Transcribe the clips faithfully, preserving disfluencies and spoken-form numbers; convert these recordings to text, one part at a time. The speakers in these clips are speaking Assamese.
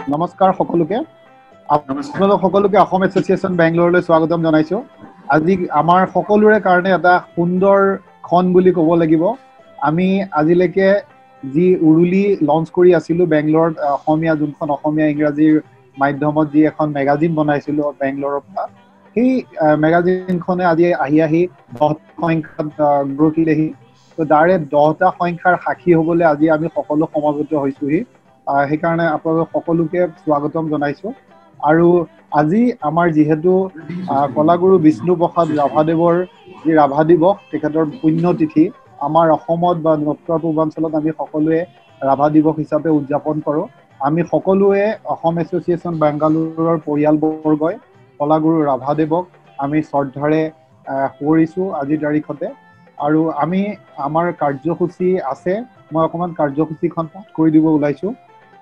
নমস্কাৰ সকলোকে আপোনালোক সকলোকে অসম এছ'চিয়েশ্যন বেংগলোৰলৈ স্বাগতম জনাইছোঁ। আজি আমাৰ সকলোৰে কাৰণে এটা সুন্দৰ ক্ষণ বুলি ক'ব লাগিব। আমি আজিলৈকে যি উৰুলি লঞ্চ কৰি আছিলোঁ বেংগলোৰত, অসমীয়া যোনখন অসমীয়া ইংৰাজীৰ মাধ্যমত যি এখন মেগাজিন বনাইছিলোঁ বেংগলোৰৰ পৰা, সেই মেগাজিনখনে আজি আহি আহি দহটা সংখ্যাত গঢ়কিলেহি। তো তাৰে দহটা সংখ্যাৰ সাক্ষী হ'বলৈ আজি আমি সকলো সমবেত হৈছোঁহি। সেইকাৰণে আপোনালোক সকলোকে স্বাগতম জনাইছোঁ। আৰু আজি আমাৰ যিহেতু কলাগুৰু বিষ্ণুপ্ৰসাদ ৰাভাদেৱৰ যি ৰাভা দিৱস, তেখেতৰ পুণ্যতিথি, আমাৰ অসমত বা উত্তৰ পূৰ্বাঞ্চলত আমি সকলোৱে ৰাভা দিৱস হিচাপে উদযাপন কৰোঁ। আমি সকলোৱে অসম এছ'চিয়েশ্যন বেংগালুৰুৰ পৰিয়ালবৰ্গই কলাগুৰু ৰাভাদেৱক আমি শ্ৰদ্ধাৰে সোঁৱৰিছোঁ আজিৰ তাৰিখতে। আৰু আমি আমাৰ কাৰ্যসূচী আছে, মই অকণমান কাৰ্যসূচীখন পাঠ কৰি দিব ওলাইছোঁ।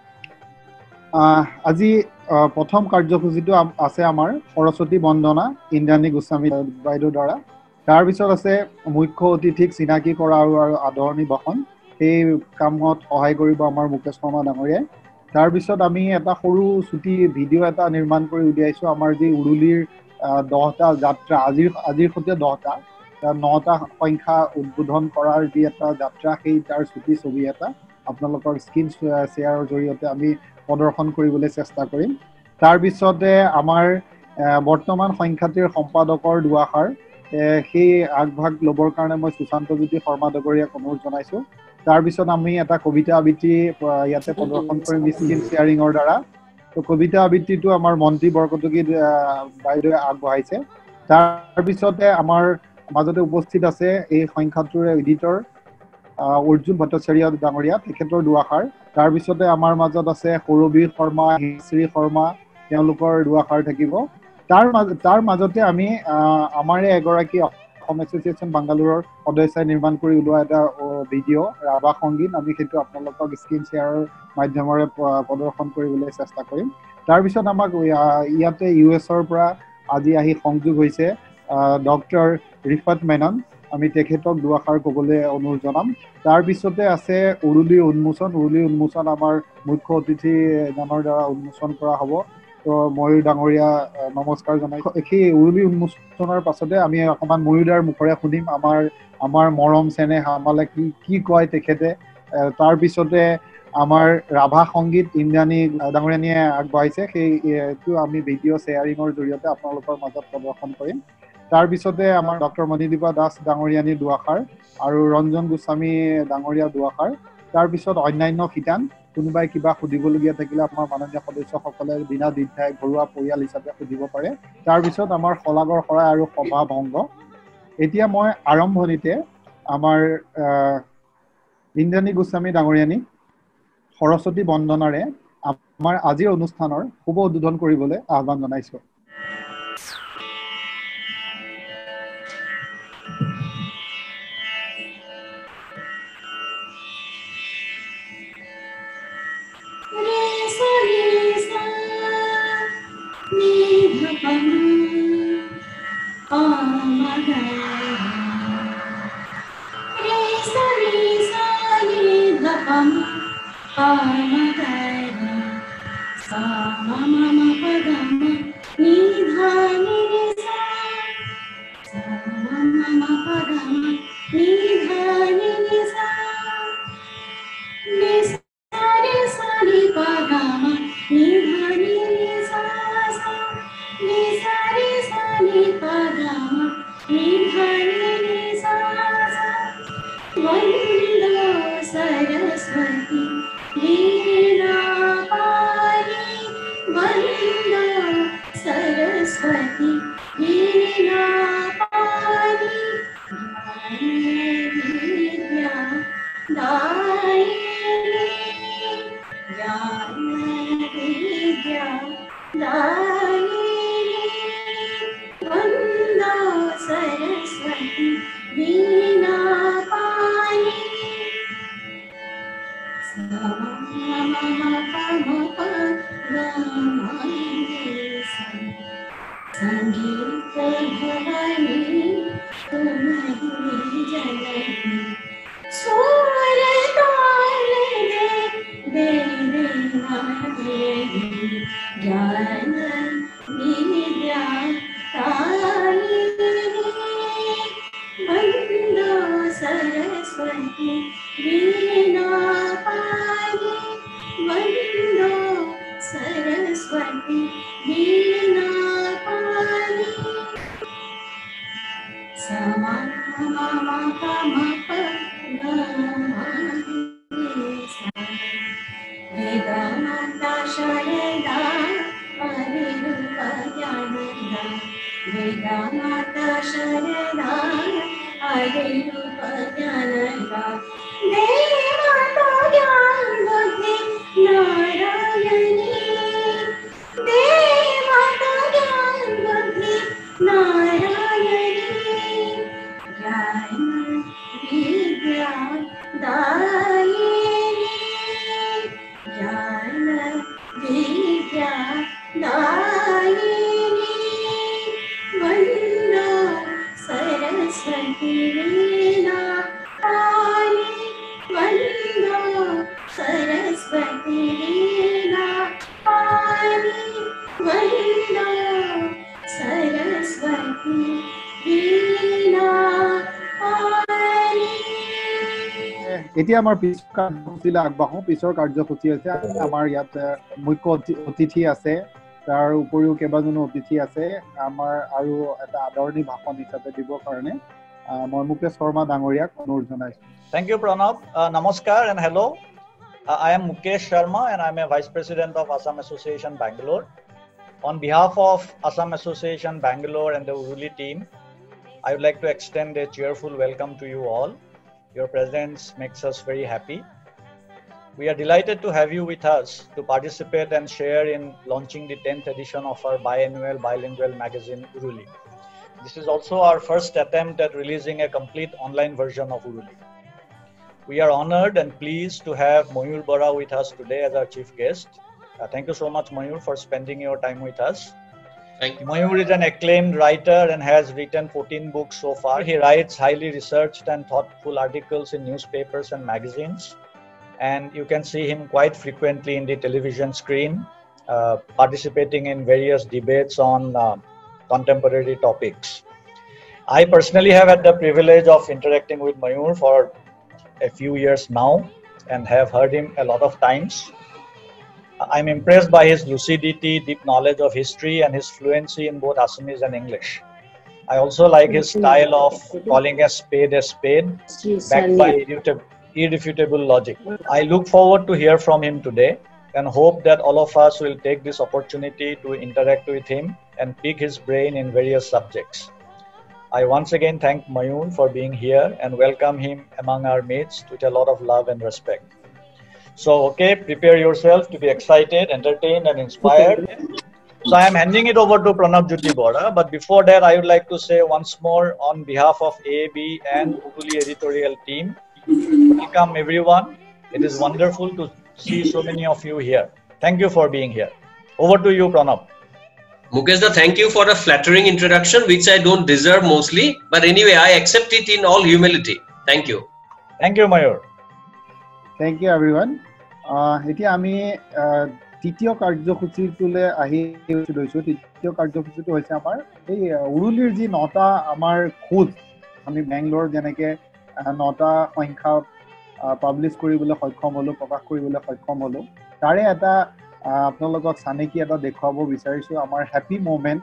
আজি প্ৰথম কাৰ্যসূচীটো আছে আমাৰ সৰস্বতী বন্দনা ইন্দ্ৰাণী গোস্বামী বাইদেউৰ দ্বাৰা। তাৰপিছত আছে মুখ্য অতিথিক চিনাকি কৰা আৰু আদৰণি ভাষণ, সেই কামত সহায় কৰিব আমাৰ মুকেশ শৰ্মা ডাঙৰীয়াই। তাৰপিছত আমি এটা সৰু চুটি ভিডিঅ' এটা নিৰ্মাণ কৰি উলিয়াইছোঁ। আমাৰ যি উৰুলিৰ দহটা যাত্ৰা, আজিৰ আজিৰ সৈতে দহটা নটা সংখ্যা উদ্বোধন কৰাৰ যি এটা যাত্ৰা, সেই তাৰ চুটি ছবি এটা আপোনালোকৰ স্ক্ৰীণ শ্বেয়াৰৰ জৰিয়তে আমি প্ৰদৰ্শন কৰিবলৈ চেষ্টা কৰিম। তাৰপিছতে আমাৰ বৰ্তমান সংখ্যাটিৰ সম্পাদকৰ দুআষাৰ, সেই আগভাগ ল'বৰ কাৰণে মই সুশান্তজ্যোতি শৰ্মা ডাঙৰীয়াক অনুৰোধ জনাইছোঁ। তাৰপিছত আমি এটা কবিতা আবৃত্তি ইয়াতে প্ৰদৰ্শন কৰিম স্ক্ৰীণ শ্বেয়াৰিঙৰ দ্বাৰা। তো কবিতা আবৃত্তিটো আমাৰ মন্ত্ৰী বৰকটকী বাইদেৱে আগবঢ়াইছে। তাৰপিছতে আমাৰ মাজতে উপস্থিত আছে এই সংখ্যাটোৰ এডিটৰ অৰ্জুন ভট্টাচাৰ্য ডাঙৰীয়া, তেখেতৰ দুআষাৰ। তাৰপিছতে আমাৰ মাজত আছে সৌৰভী শৰ্মা, হিমশ্ৰী শৰ্মা, তেওঁলোকৰ দুআষাৰ থাকিব। তাৰ মাজ তাৰ মাজতে আমি আমাৰে এগৰাকী অসম এছ'চিয়েশ্যন বাংগালোৰৰ সদস্যই নিৰ্মাণ কৰি ওলোৱা এটা ভিডিঅ' ৰাভা সংগীত, আমি সেইটো আপোনালোকক স্ক্ৰীণ শ্বেয়াৰৰ মাধ্যমেৰে প্ৰদৰ্শন কৰিবলৈ চেষ্টা কৰিম। তাৰপিছত আমাক ইয়াতে ইউ এছৰ পৰা আজি আহি সংযোগ হৈছে ডক্টৰ ৰিফাত মেনন, আমি তেখেতক দুআষাৰ ক'বলৈ অনুৰোধ জনাম। তাৰপিছতে আছে উৰুলিৰ উন্মোচন। উৰুলিৰ উন্মোচন আমাৰ মুখ্য অতিথিজনৰ দ্বাৰা উন্মোচন কৰা হ'ব। তো ময়ূৰ ডাঙৰীয়া নমস্কাৰ জনাইছোঁ। সেই উৰুলি উন্মোচনৰ পাছতে আমি অকণমান ময়ূৰদাৰ মুখৰে শুনিম আমাৰ আমাৰ মৰম চেনেহ আমালে কি কি কয় তেখেতে। তাৰপিছতে আমাৰ ৰাভা সংগীত ইন্দ্ৰাণী ডাঙৰীয়ানীয়ে আগবঢ়াইছে, সেইটো আমি ভিডিঅ' শ্বেয়াৰিঙৰ জৰিয়তে আপোনালোকৰ মাজত প্ৰদৰ্শন কৰিম। তাৰপিছতে আমাৰ ডক্টৰ মণিদীপা দাস ডাঙৰীয়ানীৰ দুআষাৰ আৰু ৰঞ্জন গোস্বামী ডাঙৰীয়া দুআষাৰ। তাৰপিছত অন্যান্য শিতান, কোনোবাই কিবা সুধিবলগীয়া থাকিলে আমাৰ মাননীয় সদস্যসকলে বিনা দ্বিধাই ঘৰুৱা পৰিয়াল হিচাপে সুধিব পাৰে। তাৰপিছত আমাৰ শলাগৰ শৰাই আৰু সভা ভংগ। এতিয়া মই আৰম্ভণিতে আমাৰ ইন্দ্ৰাণী গোস্বামী ডাঙৰীয়ানী সৰস্বতী বন্দনাৰে আমাৰ আজিৰ অনুষ্ঠানৰ শুভ উদ্বোধন কৰিবলৈ আহ্বান জনাইছোঁ। वीणा पाणी वंदो सरस्वती वीणा पाणी समा मा पा मा पा वेदांता शरदा हरिरूपा ज्ञानदा वेदांता शरदा हरिरूपा ज्ञानदा देवता ज्ञान बुद्धि नारायणी देवता ज्ञान बुद्धि नारायणी ज्ञान विद्या दायिनी ज्ञान विद्या दायिनी वंदो सरस्वती वीणा पाणी वंदो सरस्वती वीणा पाणी वंदो सरस्वती वीणा पाणी। এতিয়া আমাৰ পিছৰ কাৰ্যসূচীলৈ আগবাঢ়ো। পিছৰ কাৰ্যসূচী হৈছে আমাৰ ইয়াত মুখ্য অতিথি আছে, তাৰ উপৰিও কেইবাজনো অতিথি আছে আমাৰ, আৰু এটা আদৰণি ভাষণ হিচাপে দিবৰ কাৰণে মই মুকেশ শৰ্মা ডাঙৰীয়াক অনুৰোধ জনাইছো। Thank you, Pranav. Uh, namaskar and hello. Uh, I am Mukesh Sharma and I am a Vice President of Assam Association Bangalore. On behalf of Assam Association Bangalore and the Uruli team, I would like to extend a cheerful welcome to you all. Your presence makes us very happy. We are delighted to have you with us to participate and share in launching the tenth edition of our biannual bilingual magazine Uruli. This is also our first attempt at releasing a complete online version of Uruli. We are honored and pleased to have Mayur Bora with us today as our chief guest. Uh, thank you so much, Mayur, for spending your time with us. Thank you. Mayur is an acclaimed writer and has written fourteen books so far. He writes highly researched and thoughtful articles in newspapers and magazines. And you can see him quite frequently in the television screen, uh, participating in various debates on uh, contemporary topics. I personally have had the privilege of interacting with Mayur for a few years now and have heard him a lot of times. I'm impressed by his lucidity, deep knowledge of history, and his fluency in both Assamese and English. I also like his style of calling a spade a spade, backed by irrefutable logic. I look forward to hear from him today and hope that all of us will take this opportunity to interact with him and pick his brain in various subjects. I once again thank Mayur for being here and welcome him among our mates with a lot of love and respect. So, okay, prepare yourself to be excited, entertained, and inspired. So, I am handing it over to Pranav Jyoti Bora. But before that, I would like to say once more on behalf of A A B and Uruli editorial team, welcome everyone. It is wonderful to see so many of you here. Thank you for being here. Over to you, Pranav. Mukesh, thank you for a flattering introduction, which I don't deserve mostly. But anyway, I accept it in all humility. Thank you. Thank you, Mayur. Thank you, everyone. এতিয়া আমি তৃতীয় কাৰ্যসূচীটোলৈ আহি লৈছোঁ। তৃতীয় কাৰ্যসূচীটো হৈছে আমাৰ এই উৰুলিৰ যি নটা আমাৰ খোজ, আমি বেংগলোৰ যেনেকৈ নটা সংখ্যা পাব্লিছ কৰিবলৈ সক্ষম হ'লোঁ, প্ৰকাশ কৰিবলৈ সক্ষম হ'লোঁ, তাৰে এটা আপোনালোকক চানেকি এটা দেখুৱাব বিচাৰিছোঁ, আমাৰ হেপী মুভমেণ্ট।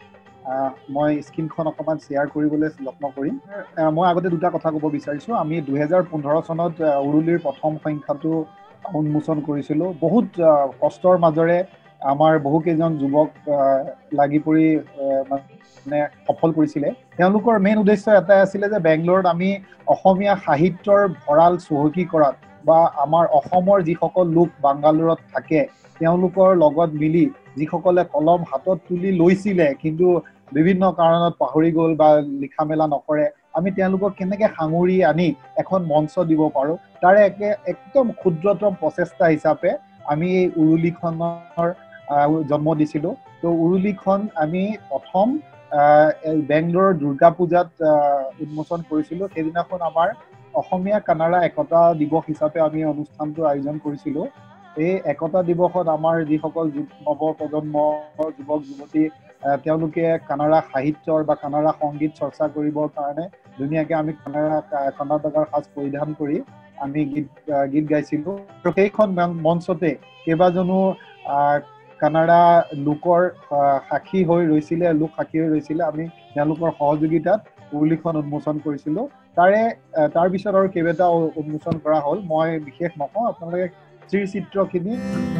মই স্ক্ৰীনখন অকণমান শ্বেয়াৰ কৰিবলৈ যত্ন কৰিম। মই আগতে দুটা কথা ক'ব বিচাৰিছোঁ। আমি দুহেজাৰ পোন্ধৰ চনত উৰুলিৰ প্ৰথম সংখ্যাটো উন্মোচন কৰিছিলোঁ। বহুত কষ্টৰ মাজৰে আমাৰ বহুকেইজন যুৱক লাগি পৰি মানে সফল কৰিছিলে। তেওঁলোকৰ মেইন উদ্দেশ্য এটাই আছিলে যে বেংগলোৰত আমি অসমীয়া সাহিত্যৰ ভঁৰাল চহকী কৰাত বা আমাৰ অসমৰ যিসকল লোক বাংগালোৰত থাকে তেওঁলোকৰ লগত মিলি যিসকলে কলম হাতত তুলি লৈছিলে কিন্তু বিভিন্ন কাৰণত পাহৰি গ'ল বা লিখা মেলা নকৰে, আমি তেওঁলোকক কেনেকৈ সাঙুৰি আনি এখন মঞ্চ দিব পাৰোঁ তাৰে একে একদম ক্ষুদ্ৰতম প্ৰচেষ্টা হিচাপে আমি এই উৰুলিখনৰ জন্ম দিছিলোঁ। তো উৰুলিখন আমি প্ৰথম বেংগলোৰৰ দুৰ্গা পূজাত উন্মোচন কৰিছিলোঁ। সেইদিনাখন আমাৰ অসমীয়া কানাড়া একতা দিৱস হিচাপে আমি অনুষ্ঠানটো আয়োজন কৰিছিলোঁ। এই একতা দিৱসত আমাৰ যিসকল নৱ প্ৰজন্মৰ যুৱক যুৱতী তেওঁলোকে কানাড়া সাহিত্যৰ বা কানাড়া সংগীত চৰ্চা কৰিবৰ কাৰণে ধুনীয়াকৈ আমি কানাড়া কৰ্ণাটকৰ সাজ পৰিধান কৰি আমি গীত গীত গাইছিলোঁ আৰু সেইখন মঞ্চতে কেইবাজনো কানাডা লোকৰ সাক্ষী হৈ ৰৈছিলে লোক সাক্ষী হৈ ৰৈছিলে আমি তেওঁলোকৰ সহযোগিতাত উৰুলিখন উন্মোচন কৰিছিলোঁ তাৰে তাৰ পিছত আৰু কেইবাটা উন্মোচন কৰা হ'ল মই বিশেষ নকওঁ আপোনালোকে চিত্ৰখিনি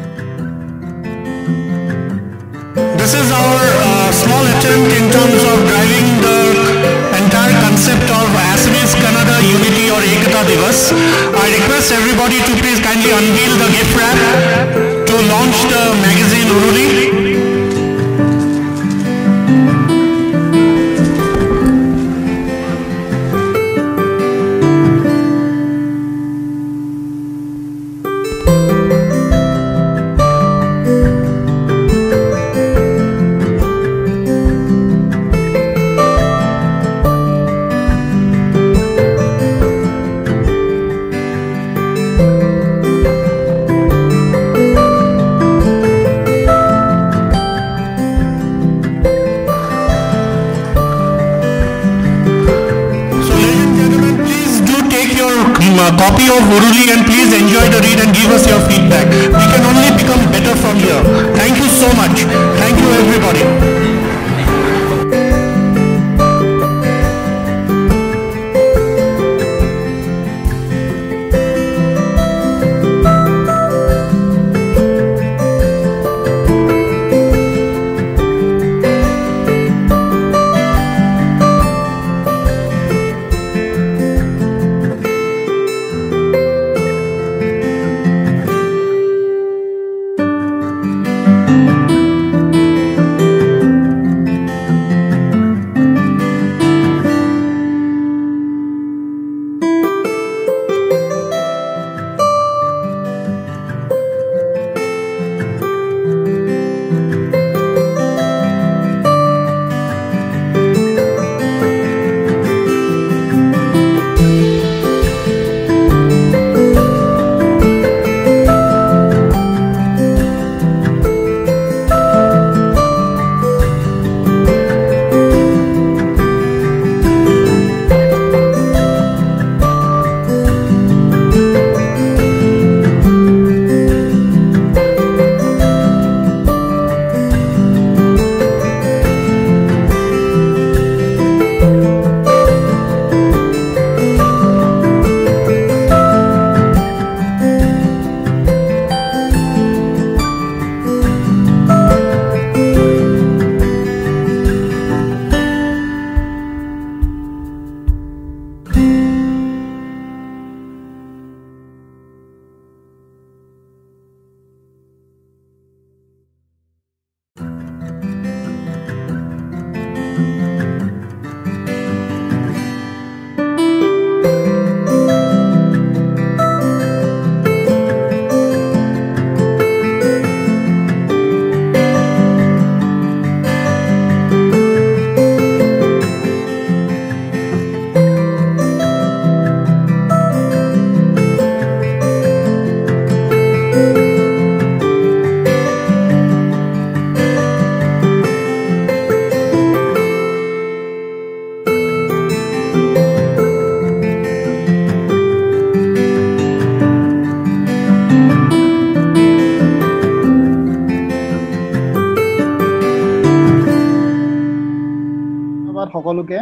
This is our uh, small attempt in terms of driving the entire concept of Assamese Kannada Unity or Ekata Divas. I request everybody to please kindly unveil the gift wrap to launch the magazine Uruli. Copy of Uruli and please enjoy the read and give us your feedback. We can only become better from here. Thank you so much. Thank you everybody. সকলোকে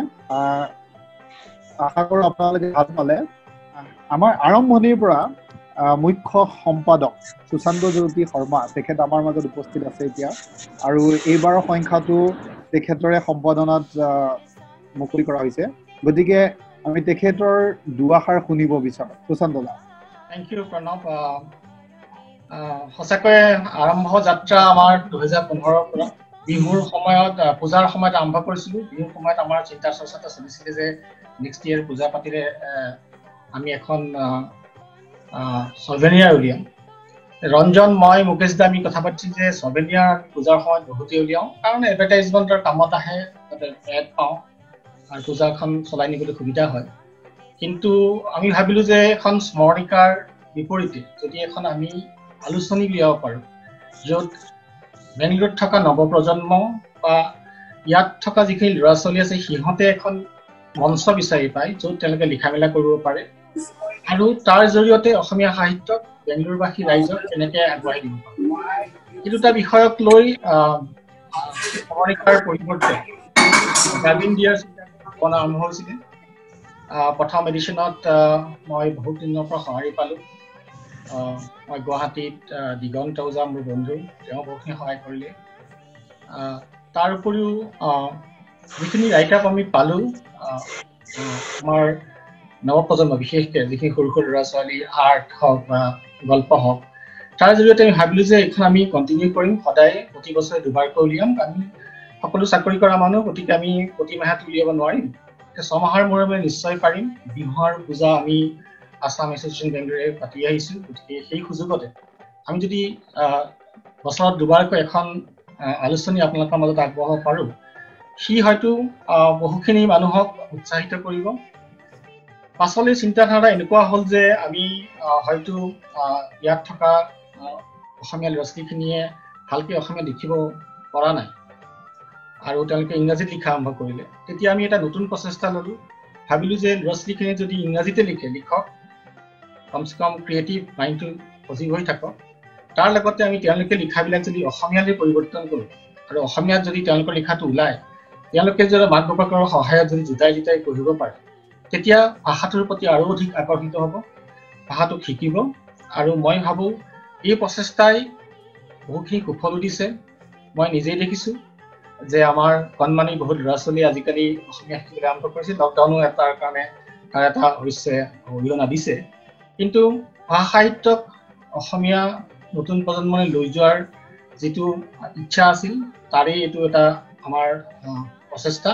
আশা কৰো আপোনালোকে ভাল পালে আমাৰ আৰম্ভণিৰ পৰা মুখ্য সম্পাদক সুশান্ত জ্যোতি শৰ্মা তেখেত আমাৰ মাজত উপস্থিত আছে এতিয়া আৰু এইবাৰৰ সংখ্যাটো তেখেতৰে সম্পাদনাত মুকলি কৰা হৈছে গতিকে আমি তেখেতৰ দুআষাৰ শুনিব বিচাৰো সুশান্ত দা থ্যাংক ইউ প্ৰণৱ সঁচাকৈ আৰম্ভ যাত্ৰা আমাৰ দুই হাজাৰ পোন্ধৰ পৰা বিহুৰ সময়ত পূজাৰ সময়ত আৰম্ভ কৰিছিলোঁ বিহুৰ সময়ত আমাৰ চিন্তা চৰ্চাটা চলিছিলে যে নেক্সট ইয়াৰ পূজা পাতিলে আমি এখন সৰ্ভেনিয়াৰ উলিয়াম ৰঞ্জন মই মুকেশ দা আমি কথা পাতিছোঁ যে সৰ্ভেনিয়াৰ আমি পূজাৰ সময়ত বহুতেই উলিয়াওঁ কাৰণ এডভাৰটাইজমেণ্টৰ কামত আহে তাতে এড পাওঁ আৰু পূজাখন চলাই নিবলৈ সুবিধা হয় কিন্তু আমি ভাবিলোঁ যে এখন স্মৰণিকাৰ বিপৰীতে যদি এখন আমি আলোচনী উলিয়াব পাৰোঁ য'ত বেংগলোৰত থকা নৱপ্ৰজন্ম বা ইয়াত থকা যিখিনি ল'ৰা ছোৱালী আছে সিহঁতে এখন মঞ্চ বিচাৰি পায় য'ত তেওঁলোকে লিখা মেলা কৰিব পাৰে আৰু তাৰ জৰিয়তে অসমীয়া সাহিত্যক বেংগলোৰবাসী ৰাইজক কেনেকৈ আগুৱাই দিব পাৰোঁ এই দুটা বিষয়ক লৈ সমৰিকাৰ পৰিৱৰ্তে গাভিন দিয়াৰ চিন্তা আৰম্ভ হৈছিলে প্ৰথম এডিশ্যনত মই বহুত দিনৰ পৰা সঁহাৰি পালোঁ মই গুৱাহাটীত দিগন্ত ওজা মোৰ বন্ধু তেওঁ বহুতখিনি সহায় কৰিলে তাৰ উপৰিও যিখিনি ৰাইটাৰক আমি পালোঁ আমাৰ নৱপ্ৰজন্ম বিশেষকৈ যিখিনি সৰু সৰু ল'ৰা ছোৱালী আৰ্ট হওক বা গল্প হওক তাৰ জৰিয়তে আমি ভাবিলোঁ যে এইখন আমি কণ্টিনিউ কৰিম সদায় প্ৰতি বছৰে দুবাৰকৈ উলিয়াম আমি সকলো চাকৰি কৰা মানুহ গতিকে আমি প্ৰতি মাহত উলিয়াব নোৱাৰিম ছমাহৰ মূৰে মূৰে নিশ্চয় পাৰিম বিহু আৰু পূজা আমি আছাম এছ'চিয়েশ্যন বেংগলোৰে পাতি আহিছোঁ গতিকে সেই সুযোগতে আমি যদি বছৰত দুবাৰকৈ এখন আলোচনী আপোনালোকৰ মাজত আগবঢ়াব পাৰোঁ সি হয়তো বহুখিনি মানুহক উৎসাহিত কৰিব পাছলৈ চিন্তাধাৰা এনেকুৱা হ'ল যে আমি হয়তো ইয়াত থকা অসমীয়া ল'ৰা ছোৱালীখিনিয়ে ভালকৈ অসমীয়া লিখিব পৰা নাই আৰু তেওঁলোকে ইংৰাজীত লিখা আৰম্ভ কৰিলে তেতিয়া আমি এটা নতুন প্ৰচেষ্টা ল'লোঁ ভাবিলোঁ যে ল'ৰা ছোৱালীখিনিয়ে যদি ইংৰাজীতে লিখে লিখক কমচে কম ক্ৰিয়েটিভ মাইণ্ডটো সজীৱ হৈ থাকক তাৰ লগতে আমি তেওঁলোকে লিখাবিলাক যদি অসমীয়ালৈ পৰিৱৰ্তন কৰোঁ আৰু অসমীয়াত যদি তেওঁলোকৰ লিখাটো ওলায় তেওঁলোকে যদি মাক বাপেকৰ সহায়ত যদি জোতাই জোতাই পঢ়িব পাৰে তেতিয়া ভাষাটোৰ প্ৰতি আৰু অধিক আকৰ্ষিত হ'ব ভাষাটোক শিকিব আৰু মই ভাবোঁ এই প্ৰচেষ্টাই বহুখিনি সুফলো দিছে মই নিজেই দেখিছোঁ যে আমাৰ কণমানি বহুত ল'ৰা ছোৱালীয়ে আজিকালি অসমীয়া শিকিবলৈ আৰম্ভ কৰিছে লকডাউনো এটাৰ কাৰণে তাৰ এটা অৱশ্যে অৰিহণা দিছে কিন্তু ভাষা সাহিত্যক অসমীয়া নতুন প্ৰজন্মলৈ লৈ যোৱাৰ যিটো ইচ্ছা আছিল তাৰেই এইটো এটা আমাৰ প্ৰচেষ্টা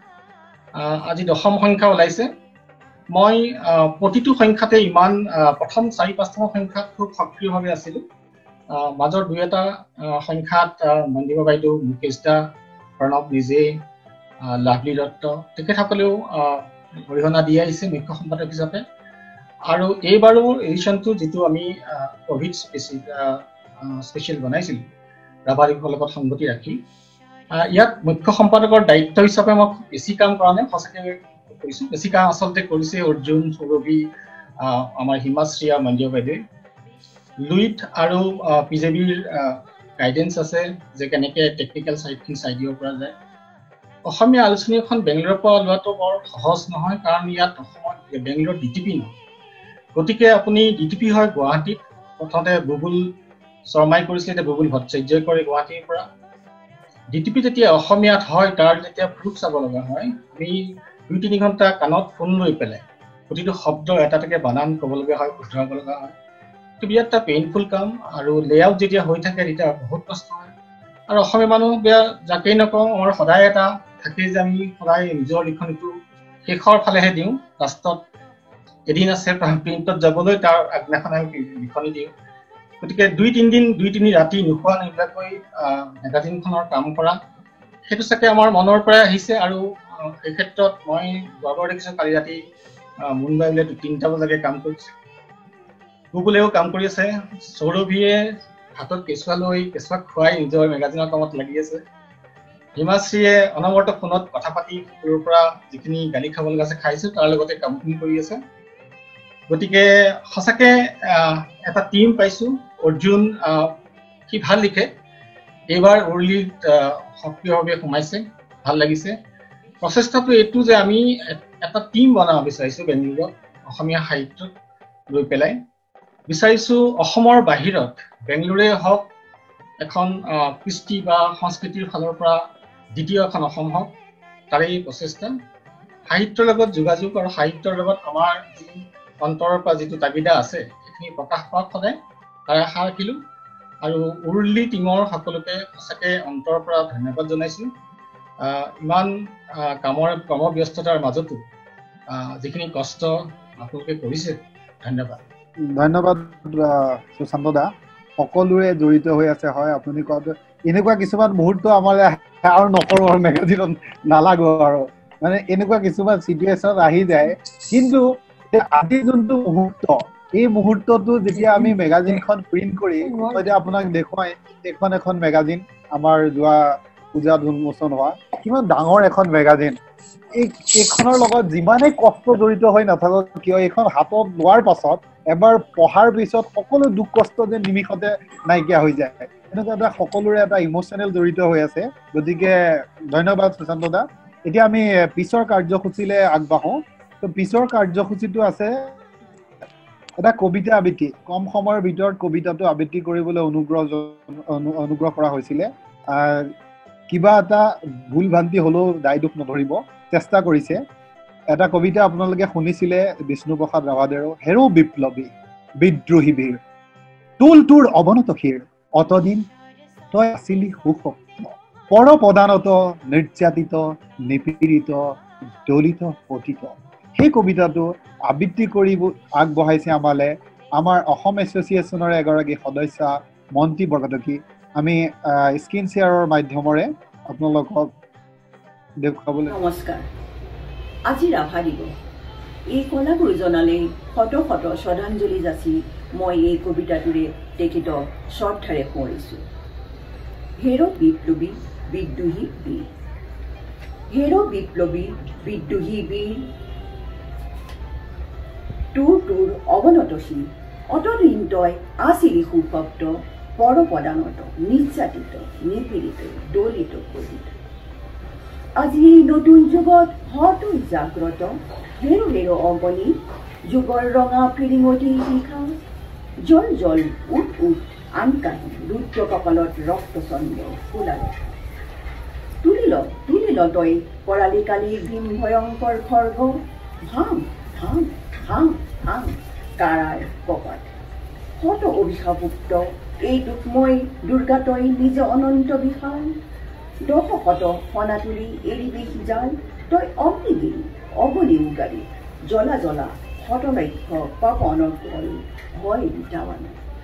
আজি দশম সংখ্যা ওলাইছে মই প্ৰতিটো সংখ্যাতে ইমান প্ৰথম চাৰি পাঁচটা সংখ্যাত খুব সক্ৰিয়ভাৱে আছিলোঁ মাজৰ দুই এটা সংখ্যাত মন্দিমা বাইদেউ মুকেশ দা প্ৰণৱ নিজে লাভলী দত্ত তেখেতসকলেও অৰিহণা দি আহিছে মুখ্য সম্পাদক হিচাপে আৰু এইবাৰো এডিশ্যনটো যিটো আমি ক'ভিড স্পেচিয়েল বনাইছিলোঁ ৰাভাৰীকৰ লগত সংগতি ৰাখি ইয়াত মুখ্য সম্পাদকৰ দায়িত্ব হিচাপে মই বেছি কাম কৰা নাই সঁচাকৈ কৰিছোঁ বেছি কাম আচলতে কৰিছে অৰ্জুন সৌৰভী আমাৰ হিমাশ্ৰী আৰু মন্দিমা বাইদেৱে লুইট আৰু পি জে বিৰ গাইডেঞ্চ আছে যে কেনেকৈ টেকনিকেল চাইডখিনি চাই দিব পৰা যায় অসমীয়া আলোচনী এখন বেংগলোৰৰ পৰা লোৱাটো বৰ সহজ নহয় কাৰণ ইয়াত অসমত বেংগলোৰত ডি টি পি নহয় গতিকে আপুনি ডি টি পি হয় গুৱাহাটীত প্ৰথমতে বুবুল শৰ্মাই কৰিছিলে এতিয়া বুবুল ভট্টাচাৰ্যই কৰে গুৱাহাটীৰ পৰা ডি টি পি যেতিয়া অসমীয়াত হয় তাৰ যেতিয়া প্ৰুফ চাব লগা হয় আমি দুই তিনি ঘণ্টা কাণত ফোন লৈ পেলাই প্ৰতিটো শব্দ এটা এটাকৈ বানান ক'বলগীয়া হয় শুধৰাব লগা হয় এইটো বিৰাট এটা পেইনফুল কাম আৰু লেআউট যেতিয়া হৈ থাকে তেতিয়া বহুত কষ্ট হয় আৰু অসমীয়া মানুহ বেয়া যাকেই নকওঁ আমাৰ সদায় এটা থাকে যে আমি সদায় নিজৰ লিখনিটো শেষৰ ফালেহে দিওঁ লাষ্টত এদিন আছে প্ৰিণ্টত যাবলৈ তাৰ আগদিনাখন আমি লিখনি দিওঁ গতিকে দুই তিনিদিন দুই তিনি ৰাতি নোখোৱা নোখোৱাকৈ মেগাজিনখনৰ কাম কৰা সেইটো চাগে আমাৰ মনৰ পৰাই আহিছে আৰু এই ক্ষেত্ৰত মই গৰ্ব দেখিছোঁ কালি ৰাতি মুম্বাই বোলে তিনিটা বজালৈকে কাম কৰিছে গুগলেও কাম কৰি আছে সৌৰভীয়ে হাতত কেঁচুৱা লৈ কেঁচুৱাক খুৱাই নিজৰ মেগাজিনৰ কামত লাগি আছে হিমাশ্ৰীয়ে অনবৰত ফোনত কথা পাতি সৰুৰ পৰা যিখিনি গালি খাব লগা আছে খাইছোঁ তাৰ লগতে কামখিনি কৰি আছে গতিকে সঁচাকৈ এটা টিম পাইছোঁ অৰ্জুন সি ভাল লিখে এইবাৰ উৰ্লিত সক্ৰিয়ভাৱে সোমাইছে ভাল লাগিছে প্ৰচেষ্টাটো এইটো যে আমি এটা টিম বনাব বিচাৰিছোঁ বেংগলোৰত অসমীয়া সাহিত্যত লৈ পেলাই বিচাৰিছোঁ অসমৰ বাহিৰত বেংগলোৰে হওক এখন কৃষ্টি বা সংস্কৃতিৰ ফালৰ পৰা দ্বিতীয় এখন অসম হওক তাৰেই প্ৰচেষ্টা সাহিত্যৰ লগত যোগাযোগ আৰু সাহিত্যৰ লগত আমাৰ যি অন্তৰৰ পৰা যিটো তাগিদা আছে সেইখিনি প্ৰকাশ পাওক সদায় তাৰে আশা ৰাখিলোঁ আৰু উৰুলি টিমৰ সকলোকে সঁচাকৈ অন্তৰৰ পৰা ধন্যবাদ জনাইছোঁ ইমান কামৰ কৰ্মব্যস্ততাৰ মাজতো যিখিনি কষ্ট আপোনালোকে কৰিছে ধন্যবাদ ধন্যবাদ সুশান্ত দা সকলোৰে জড়িত হৈ আছে হয় আপুনি কোৱাটো এনেকুৱা কিছুমান মুহূৰ্ত আমাৰ আৰু নকৰোঁ আৰু মেগাজিনত নালাগো আৰু মানে এনেকুৱা কিছুমান চিটুৱেশ্যন আহি যায় কিন্তু আজি যোনটো মুহূৰ্ত এই মুহূৰ্তটো যেতিয়া আমি মেগাজিনখন প্ৰিণ্ট কৰি এতিয়া আপোনাক দেখুৱাই এখন এখন মেগাজিন আমাৰ যোৱা পূজাত উন্মোচন হোৱা কিমান ডাঙৰ এখন মেগাজিন এই এইখনৰ লগত যিমানেই কষ্ট জড়িত হৈ নাথাকক কিয় এইখন হাতত লোৱাৰ পাছত এবাৰ পঢ়াৰ পিছত সকলো দুখ কষ্ট যে নিমিষতে নাইকিয়া হৈ যায় এনেকুৱা এটা সকলোৰে এটা ইমোচনেল জড়িত হৈ আছে গতিকে ধন্যবাদ সুশান্ত দা এতিয়া আমি পিছৰ কাৰ্যসূচীলৈ আগবাঢ়ো তো পিছৰ কাৰ্যসূচীটো আছে এটা কবিতা আবৃত্তি কম সময়ৰ ভিতৰত কবিতাটো আবৃত্তি কৰিবলৈ অনুগ্ৰহ অনুগ্ৰহ কৰা হৈছিলে কিবা এটা ভুল ভ্ৰান্তি হ'লেও দায় দুখ নধৰিব চেষ্টা কৰিছে এটা কবিতা আপোনালোকে শুনিছিলে বিষ্ণুপ্ৰসাদ ৰাভাদেৱৰ হেৰো বিপ্লৱী বিদ্ৰোহী বীৰ তুল তোৰ অৱনত শিৰ অতদিন তই আছিলি সুসপ্ত পৰ প্ৰদানত নিৰ্যাতিত নিপীড়িত দলিত পতিত সেই কবিতাটো আবৃত্তি কৰি আগবঢ়াইছে আমালে আমাৰ অসম এছ'চিয়েশ্যনৰ এগৰাকী সদস্য মন্ত্ৰী বৰগী আমি স্ক্ৰীন শ্বেয়াৰৰ মাধ্যমেৰে আপোনালোকক দেখুৱাবলৈ নমস্কাৰ আজি ৰাভা দিৱস এই কলাগুৰুজনালৈ শত শত শ্ৰদ্ধাঞ্জলি যাচি মই এই কবিতাটোৰে তেখেতক শ্ৰদ্ধাৰে সোঁৱৰিছোঁ হেৰ বিপ্লৱী বিদ্ৰোহী বীৰ হেৰ বিপ্লৱী বিদ্ৰোহী বীৰ তোৰ তোৰ অৱনতশীল অতদিন তই আছিলি সুভক্ত পৰ প্ৰদানত নিৰ্যাতিত নিপীড়িত দলিত পতিত আজি এই নতুন যুগত হতৈ জাগ্ৰত হেৰ হেৰ অগণি যুগৰ ৰঙা ফিৰিঙতি শিখা জল জল উঠ উঠ আনকাহি ৰুদ্ৰ কপালত ৰক্তচন্দ্ৰ ফুলাল তুলিল তুলিল তই কৰালি কালি ভীম ভয়ংকৰ খৰ্গ ভাং ভাং ভাং ভাং কাৰাৰ কপাত শত অভিশাপুক্ত এই দুখময় দুৰ্গা তই নিজ অনন্ত বিশাল দশ শত ফনা তুলি এৰিবি সিজাল তই অগ্নিগিৰি অগলি উগাৰি জ্বলা জ্বলা শতলক্ষ পাপনৰ ফল হয় বিটাৱান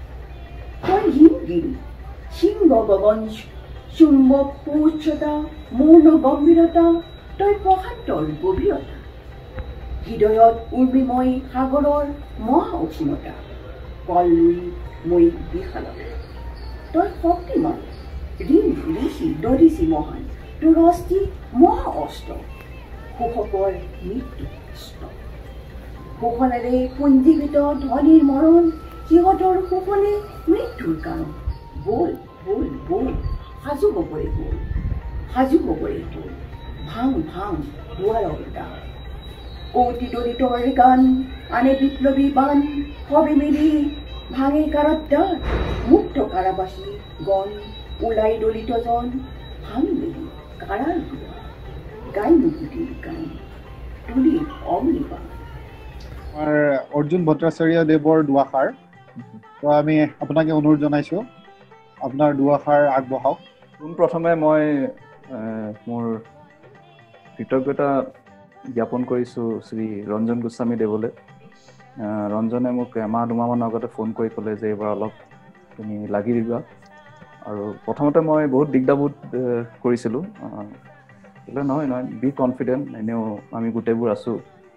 তই হিমগিৰি সিংহ গগন চুম্বক সুউচ্চতা মৌন গম্ভীৰতা তই প্ৰশান্তৰ গভীৰতা হৃদয়ত উৰ্মিময় সাগৰৰ মহা অসীমতা কলৰুই মই বিশালতা তই শক্তিমান ঋণ ঋষি দৰিচি মহান তোৰ অস্থি মহা অস্ত্ৰ সুখকৰ মৃত্যু কষ্ট শোষণেৰে পুঞ্জীবিত ধনীৰ মৰণ সিহঁতৰ শোষণে মৃত্যুৰ কাৰণ বল বল বল সাজু হবৰে বল সাজু হবৰে বল ভাং ভাং দুৱাৰৰ দ্বাৰ কৌটি দলিতৰ গান আনে বিপ্লৱী বান সবে মিলি ভাঙে কাৰাদ্বাৰ মুক্ত কাৰাবাসী গণ ওলাই দলিতজন ভাঙি মেলি কাৰাৰ দুৱাৰ গাই নুগুটিৰ গান তুলি অগ্নিবাণ আমাৰ অৰ্জুন ভট্টাচাৰ্য দেৱৰ দুআষাৰ তো আমি আপোনাকে অনুৰোধ জনাইছোঁ আপোনাৰ দুআষাৰ আগবঢ়াওক পোনপ্ৰথমে মই মোৰ কৃতজ্ঞতা জ্ঞাপন কৰিছোঁ শ্ৰী ৰঞ্জন গোস্বামী দেৱলৈ ৰঞ্জনে মোক এমাহ দুমাহমানৰ আগতে ফোন কৰি ক'লে যে এইবাৰ অলপ তুমি লাগি দিবা আৰু প্ৰথমতে মই বহুত দিগদাৰবোধ কৰিছিলোঁ বোলে নহয় নহয় বি কনফিডেণ্ট এনেও আমি গোটেইবোৰ আছোঁ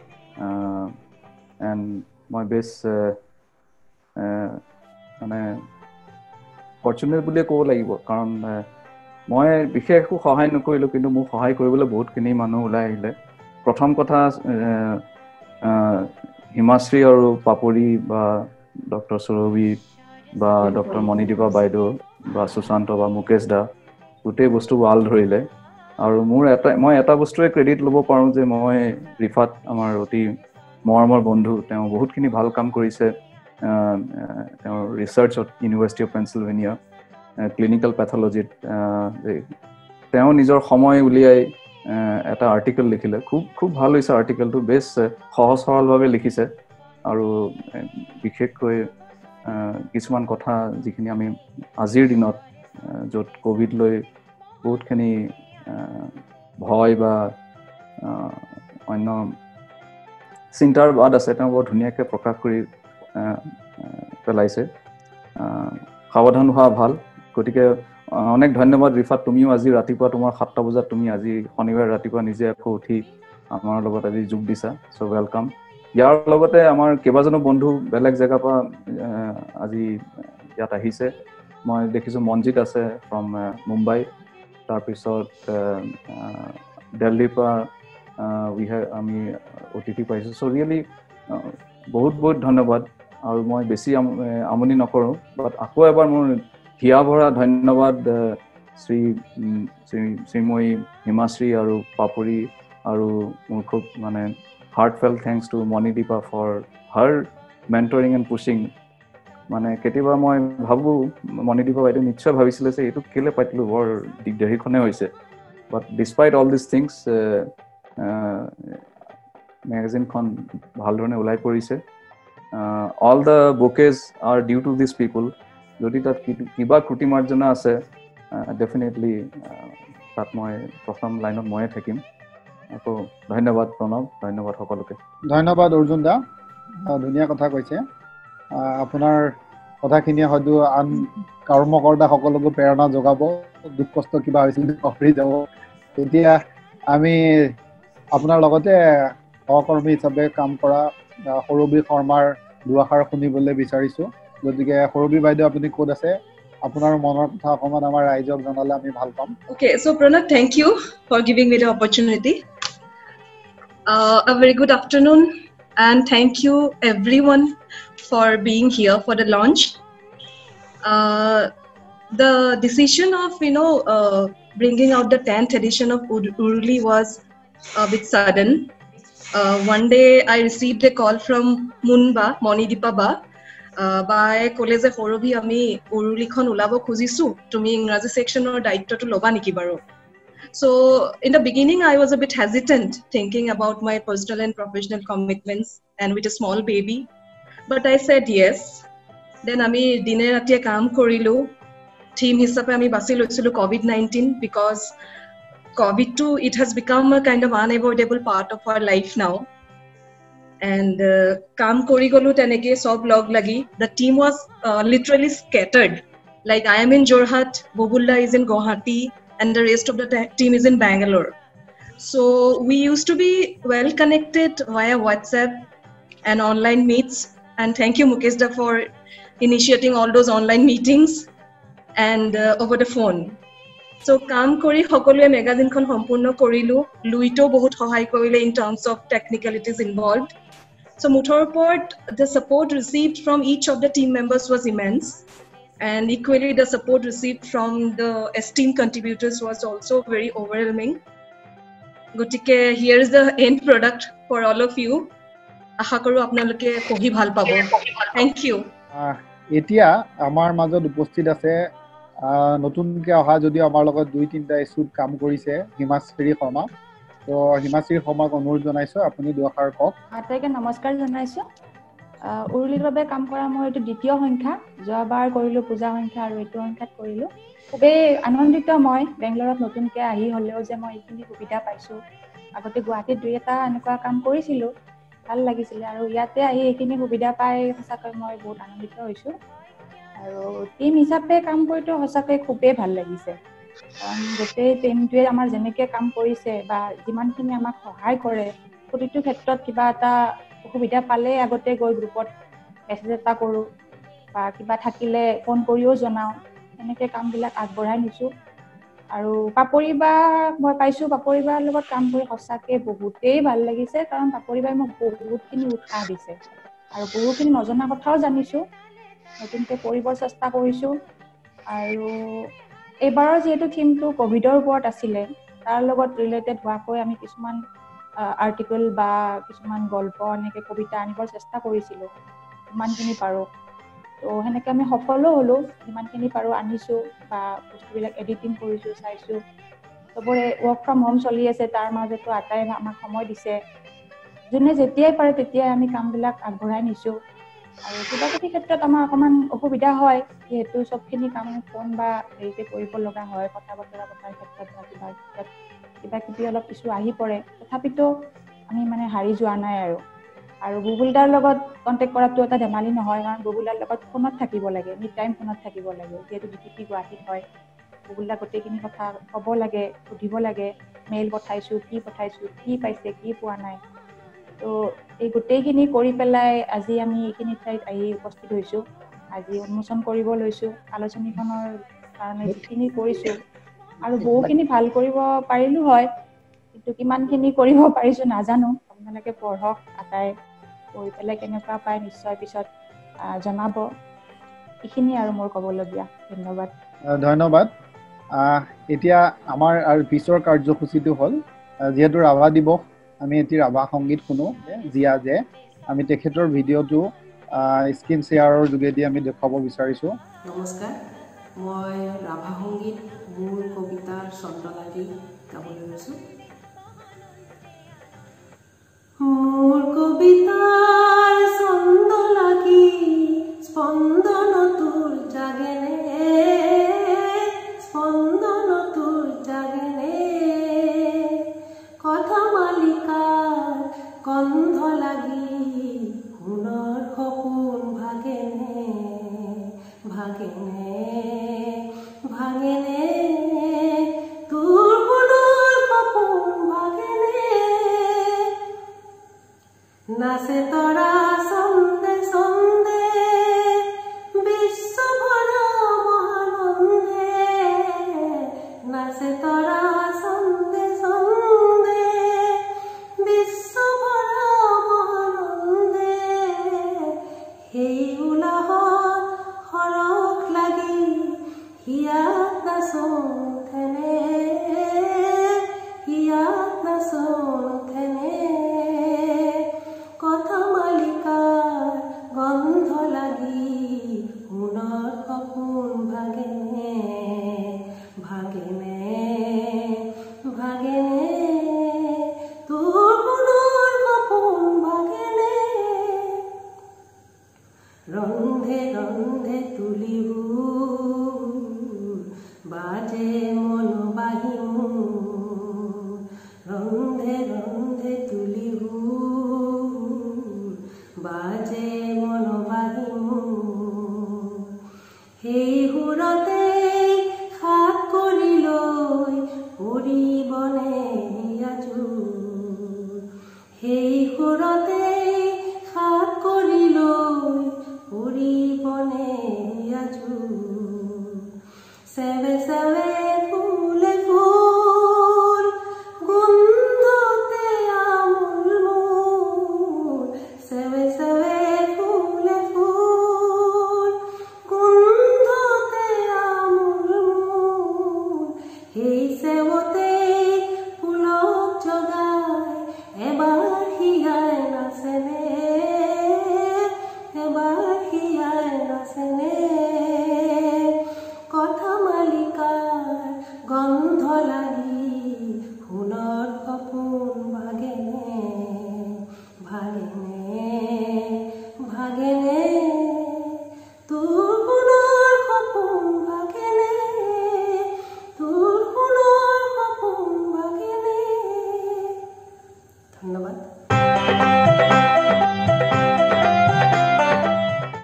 এণ্ড মই বেছ মানে ফৰ্চুনেট বুলিয়ে ক'ব লাগিব কাৰণ মই বিশেষ একো সহায় নকৰিলোঁ কিন্তু মোক সহায় কৰিবলৈ বহুতখিনি মানুহ ওলাই আহিলে প্ৰথম কথা হিমাশ্ৰী আৰু পাপৰি বা ডক্টৰ সুৰভি বা ডক্টৰ মণিদীপা বাইদেউ বা সুশান্ত বা মুকেশ দা গোটেই বস্তু ৱাল ধৰিলে আৰু মোৰ এটা মই এটা বস্তুৱে ক্ৰেডিট ল'ব পাৰোঁ যে মই ৰিফাত আমাৰ অতি মৰমৰ বন্ধু তেওঁ বহুতখিনি ভাল কাম কৰিছে তেওঁৰ ৰিচাৰ্চত ইউনিভাৰ্চিটি অফ পেনচিলভেনিয়া ক্লিনিকেল পেথলজিত তেওঁ নিজৰ সময় উলিয়াই এটা আৰ্টিকেল লিখিলে খুব খুব ভাল হৈছে আৰ্টিকেলটো বেছ সহজ সৰলভাৱে লিখিছে আৰু বিশেষকৈ কিছুমান কথা যিখিনি আমি আজিৰ দিনত য'ত কোভিড লৈ বহুতখিনি ভয় বা অন্য চিন্তাৰ বাদ আছে তেওঁ বৰ ধুনীয়াকৈ প্ৰকাশ কৰি পেলাইছে সাৱধান হোৱা ভাল গতিকে অনেক ধন্যবাদ ৰিফাত তুমিও আজি ৰাতিপুৱা তোমাৰ সাতটা বজাত তুমি আজি শনিবাৰ ৰাতিপুৱা নিজে আকৌ উঠি আমাৰ লগত আজি যোগ দিছা চ' ৱেলকাম ইয়াৰ লগতে আমাৰ কেইবাজনো বন্ধু বেলেগ জেগাৰ পৰা আজি ইয়াত আহিছে মই দেখিছোঁ মনজিত আছে ফ্ৰম মুম্বাই তাৰপিছত দিল্লীৰ পৰা উই হেভ আমি অতিথি পাইছোঁ চ' ৰিয়েলি বহুত বহুত ধন্যবাদ আৰু মই বেছি আমনি নকৰোঁ বাট আকৌ এবাৰ মোৰ হিয়া ভৰা ধন্যবাদ শ্ৰী শ্ৰী শ্ৰীময়ী হিমাশ্ৰী আৰু পাপৰি আৰু মোৰ খুব মানে heartfelt thanks to Monideepa for her mentoring and pushing মানে কেতিয়াবা মই ভাবো মনিদীপা বাইদেউ নিশ্চয় ভাবিছিলে যে এইটো কেলে পাতিলো বৰ দিগদাৰীখনে হৈছে বাট ডিস্পাইট অল দিছ থিংছ মেগাজিনখন ভালধৰণে ওলাই পৰিছে all the books are due to this people যদি তাত কিবা ত্ৰুটি মাৰ্জনা আছে ডেফিনেটলি তাত মই প্ৰথম লাইনত ময়ে থাকিম আকৌ ধন্যবাদ প্ৰণৱ ধন্যবাদ সকলোকে ধন্যবাদ অৰ্জুন দা ধুনীয়া কথা কৈছে আপোনাৰ কথাখিনিয়ে হয়তো আন কৰ্মকৰ্তা সকলকো প্ৰেৰণা যোগাব দুখ কষ্ট কিবা হৈছিল পাহৰি যাব এতিয়া আমি আপোনাৰ লগতে সহকৰ্মী হিচাপে কাম কৰা সৌৰভী শৰ্মাৰ দুআষাৰ শুনিবলৈ বিচাৰিছোঁ গতিকে সৌৰভী বাইদেউ আপুনি ক'ত আছে আপোনাৰ মনৰ কথা অকমান আমাৰ ৰাইজক জনালে আমি ভাল পাম Okay, so Pranav, thank you for giving me the opportunity. Uh, a very good afternoon and thank you everyone for being here for the launch. Uh, the decision of, you know, uh, bringing out the tenth edition of Uruli was a bit sudden. Uh, one day I received a call from Munba, Monideepa Ba. বাই ক'লে যে সৌৰভী আমি উৰুলিখন ওলাব খুজিছো তুমি ইংৰাজী সেকশনৰ দায়িত্বটো ল'বা নেকি বাৰু so in the beginning I was a bit hesitant thinking about my personal and professional commitments and with a small baby but I said yes then আমি দিনে ৰাতিয়ে কাম কৰিলো থিম হিচাপে আমি বাছি লৈছিলো covid nineteen because covid too it has become a kind of unavoidable part of our life now and uh, kam kori golu teneke sob log lagi the team was uh, literally scattered like I am in Jorhat Bobulla is in Guwahati and the rest of the t- team is in Bangalore so we used to be well connected via WhatsApp and online meets and thank you Mukesh da for initiating all those online meetings and uh, over the phone so kam kori hokolue magazine khon sampurna korilu luito bahut sahay korile in terms of technicalities involved so muthor report the support received from each of the team members was immense and equally the support received from the esteemed contributors was also very overwhelming gotike here is the end product for all of you asha koru apnaloke pohi bhal pabo thank you এতিয়া আমাৰ মাজত উপস্থিত আছে নতুনকৈ অহা যদিও আমাৰ লগত দুই তিনিটা ইছ্যুত কাম কৰিছে হিমাশ্ৰী শৰ্মা তো হিমাশ্ৰী শৰ্মাক অনুৰোধ জনাইছোঁ আপুনি দুআষাৰ কওক আটাইকে নমস্কাৰ জনাইছোঁ উৰুলিৰ বাবে কাম কৰা মই এইটো দ্বিতীয় সংখ্যা যোৱাবাৰ কৰিলোঁ পূজা সংখ্যা আৰু এইটো সংখ্যাত কৰিলোঁ খুবেই আনন্দিত মই বেংগলোৰত নতুনকৈ আহি হ'লেও যে মই এইখিনি সুবিধা পাইছোঁ আগতে গুৱাহাটীত দুই এটা এনেকুৱা কাম কৰিছিলোঁ ভাল লাগিছিলে আৰু ইয়াতে আহি এইখিনি সুবিধা পাই সঁচাকৈ মই বহুত আনন্দিত হৈছোঁ আৰু টিম হিচাপে কাম কৰিতো সঁচাকৈ খুবেই ভাল লাগিছে কাৰণ গোটেই টিমটোৱে আমাৰ যেনেকৈ কাম কৰিছে বা যিমানখিনি আমাক সহায় কৰে প্ৰতিটো ক্ষেত্ৰত কিবা এটা অসুবিধা পালে আগতে গৈ গ্ৰুপত মেছেজ এটা কৰোঁ বা কিবা থাকিলে ফোন কৰিও জনাওঁ এনেকৈ কামবিলাক আগবঢ়াই নিছোঁ আৰু পাপৰি বা মই পাইছোঁ পাপৰি বাৰ লগত কাম কৰি সঁচাকৈ বহুতেই ভাল লাগিছে কাৰণ পাপৰি বাই মোক বহুতখিনি উৎসাহ দিছে আৰু বহুখিনি নজনা কথাও জানিছোঁ নতুনকৈ কৰিবৰ চেষ্টা কৰিছোঁ আৰু এইবাৰৰ যিহেতু থিমটো ক'ভিডৰ ওপৰত আছিলে তাৰ লগত ৰিলেটেড হোৱাকৈ আমি কিছুমান আৰ্টিকল বা কিছুমান গল্প এনেকৈ কবিতা আনিবৰ চেষ্টা কৰিছিলোঁ যিমানখিনি পাৰোঁ তো সেনেকৈ আমি সফলো হ'লোঁ যিমানখিনি পাৰোঁ আনিছোঁ বা বস্তুবিলাক এডিটিং কৰিছোঁ চাইছোঁ চবৰে ৱৰ্ক ফ্ৰম হোম চলি আছে তাৰ মাজতো আটাই আমাক সময় দিছে যোনে যেতিয়াই পাৰে তেতিয়াই আমি কামবিলাক আগবঢ়াই নিছোঁ আৰু কিবা কিবি ক্ষেত্ৰত আমাৰ অকণমান অসুবিধা হয় যিহেতু চবখিনি কাম ফোন বা হেৰিতে কৰিব লগা হয় কথা বতৰা পতাৰ ক্ষেত্ৰত বা কিবা ক্ষেত্ৰত কিবা কিবি অলপ ইছ্যু আহি পৰে তথাপিতো আমি মানে হাৰি যোৱা নাই আৰু আৰু গুগলদাৰ লগত কণ্টেক্ট কৰাটো এটা ধেমালি নহয় কাৰণ গুগলদাৰ লগত ফোনত থাকিব লাগে এনি টাইম ফোনত থাকিব লাগে যিহেতু ডি টি পি গুৱাহাটীত হয় গুগলদা গোটেইখিনি কথা ক'ব লাগে সুধিব লাগে মেইল পঠাইছোঁ কি পঠাইছোঁ কি পাইছে কি পোৱা নাই তো এই গোটেইখিনি কৰি পেলাই আজি আমি এইখিনি ঠাইত আহি উপস্থিত হৈছোঁ আজি উন্মোচন কৰিব লৈছোঁ আলোচনীখনৰ কাৰণে যিখিনি কৰিছোঁ আৰু বহুখিনি ভাল কৰিব পাৰিলো হয় কিন্তু কিমানখিনি কৰিব পাৰিছো নাজানো আপোনালোকে পঢ়ক আটাই পঢ়ি পেলাই কেনেকুৱা পায় নিশ্চয় পিছত জনাব এইখিনি আৰু মোৰ ক'বলগীয়া ধন্যবাদ ধন্যবাদ এতিয়া আমাৰ আৰু পিছৰ কাৰ্যসূচীটো হ'ল যিহেতু ৰাভা দিৱস আমি এটি ৰাভা সংগীত শুনো জিয়া যে আমি তেখেতৰ ভিডিঅ'টো স্ক্ৰীন শ্বেয়াৰৰ যোগেদি আমি দেখাব বিচাৰিছোঁ নমস্কাৰ মই ৰাভা সংগীত মোৰ কবিতাৰ ছন্দ লাগি গাবলৈ লৈছোঁ মোৰ কবিতাৰ ছন্দ লাগি স্পন্দন তোৰ জাগেনে স্পন্দন তোৰ জাগেনে কথা মালিকাৰ গন্ধ লাগি সোণৰ সপোন ভাগেনে ভাগেনে ভাগেনে